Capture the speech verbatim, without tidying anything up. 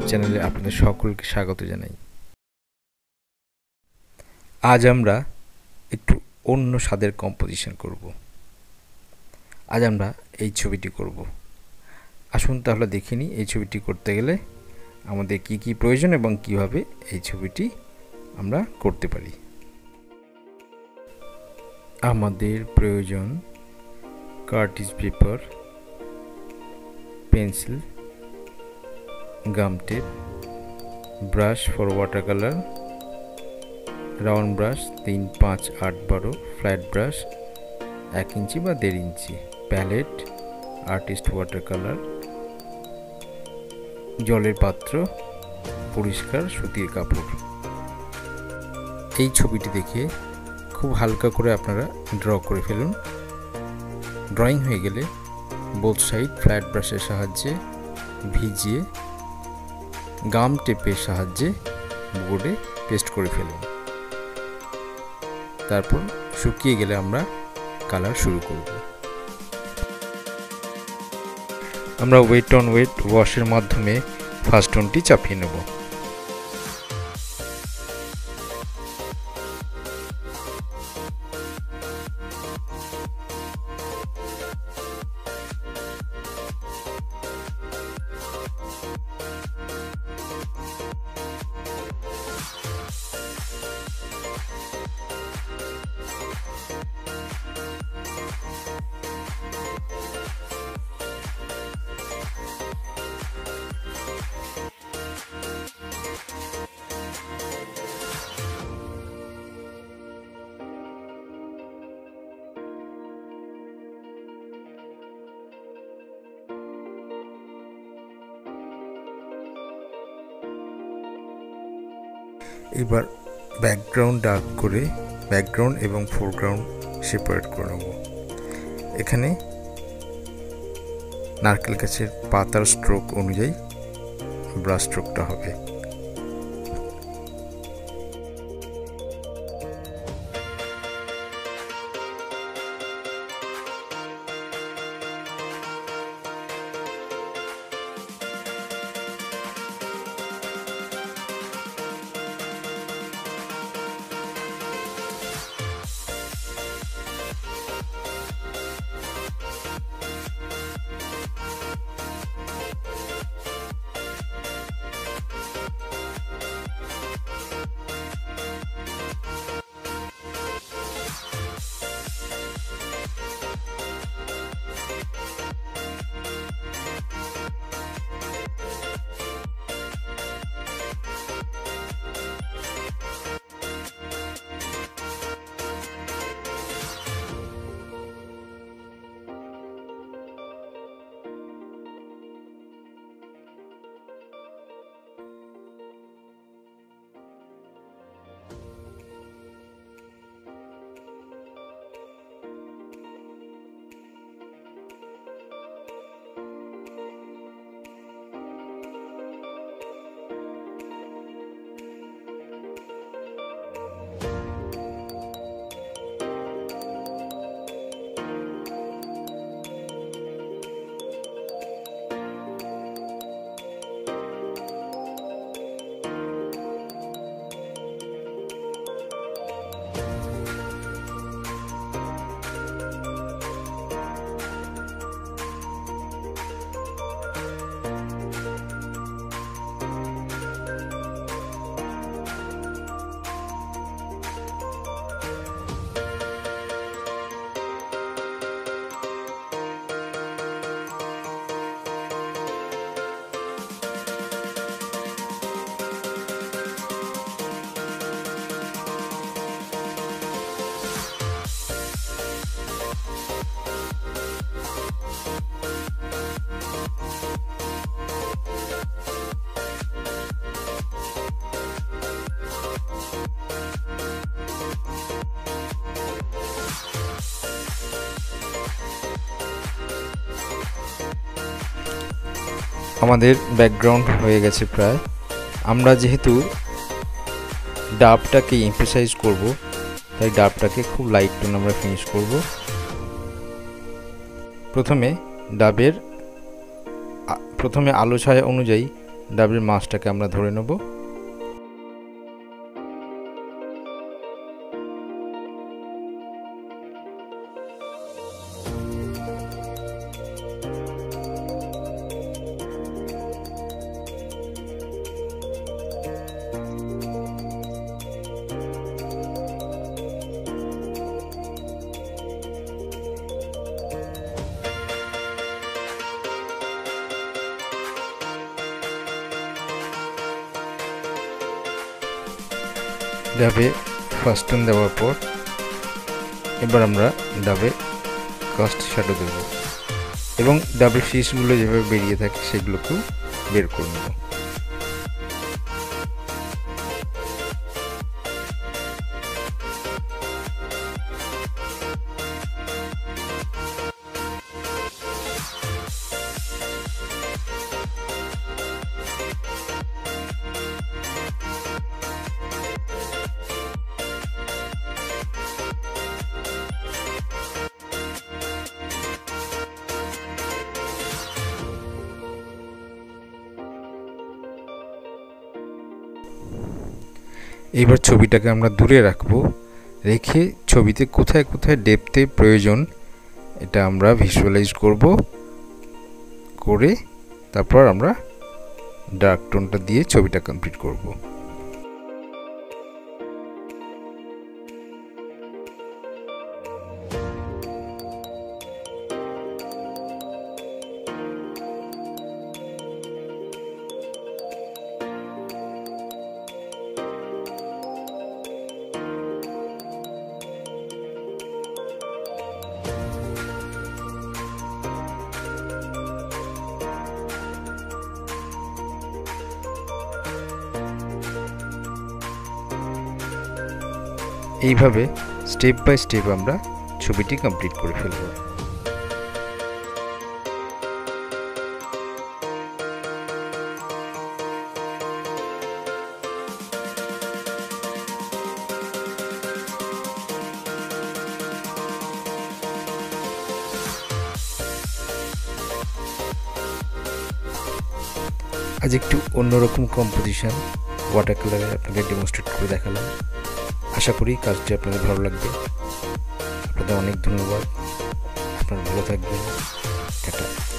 YouTube চ্যানেলে আপনাদের সকলকে স্বাগত জানাই। আজ আমরা একটু অন্য স্বাদের কম্পোজিশন করব। আজ আমরা এই ছবিটি করব। আসুন তাহলে দেখে নিই এই ছবিটি করতে গেলে আমাদের কি কি প্রয়োজন এবং কিভাবে এই ছবিটি আমরা করতে পারি। আমাদের প্রয়োজন cartridge paper, pencil, gum tape, brush for water colour, round brush তিন পাঁচ আট বারো, ফ্ল্যাট ব্রাশ এক ইঞ্চি বা দেড় inch, palette, artist water colour, জলের পাত্র, পরিষ্কার সুতির কাপড়। এই ছবিটি দেখে খুব হালকা করে আপনারা ড্র করে ফেলুন। ড্রয়িং হয়ে গেলে বোথ সাইড ফ্ল্যাট ব্রাশের সাহায্যে ভিজিয়ে গাম টেপের সাহায্যে বোর্ডে পেস্ট করে ফেলুন। তারপর শুকিয়ে গেলে আমরা কালার শুরু করব। আমরা ওয়েট অন ওয়েট ওয়াশের মাধ্যমে ফার্স্ট টোনটি চাপিয়ে নেব। এবার ব্যাকগ্রাউন্ড ডার্ক করে ব্যাকগ্রাউন্ড এবং ফোরগ্রাউন্ড সেপারেট করে নেব। এখানে নারকেল গাছের পাতার স্ট্রোক অনুযায়ী ব্রাশ স্ট্রোকটা হবে। আমাদের ব্যাকগ্রাউন্ড হয়ে গেছে প্রায়। আমরা যেহেতু ডাবটাকে এমফাসাইজ করব তাই ডাবটাকে খুব লাইট টোন আমরা ফিনিশ করব। প্রথমে ডাবের প্রথমে আলো ছায়া অনুযায়ী ডাবের মাছটাকে আমরা ধরে নেব। ডাবে ফাস্টন দেওয়ার পর এবার আমরা ডাবে কাস্ট শ্যাডো দেব এবং ডাবের শীষগুলো যেভাবে বেরিয়ে থাকে সেগুলোকেও বের করে নেব। এবার ছবিটাকে আমরা দূরে রাখবো, রেখে ছবিতে কোথায় কোথায় ডেপথে প্রয়োজন এটা আমরা ভিজুয়ালাইজ করব, করে তারপর আমরা ডার্ক টোনটা দিয়ে ছবিটা কমপ্লিট করব। এইভাবে স্টেপ বাই স্টেপ আমরা ছবিটি কমপ্লিট করে ফেলব। আজ একটু অন্যরকম কম্পোজিশন ওয়াটার কালারে আপনাকে ডেমনস্ট্রেট করে দেখালাম। আশা করি কাজটি আপনাদের ভালো লাগবে। আপনাদের অনেক ধন্যবাদ। আপনারা ভালো থাকবেন। টাটা।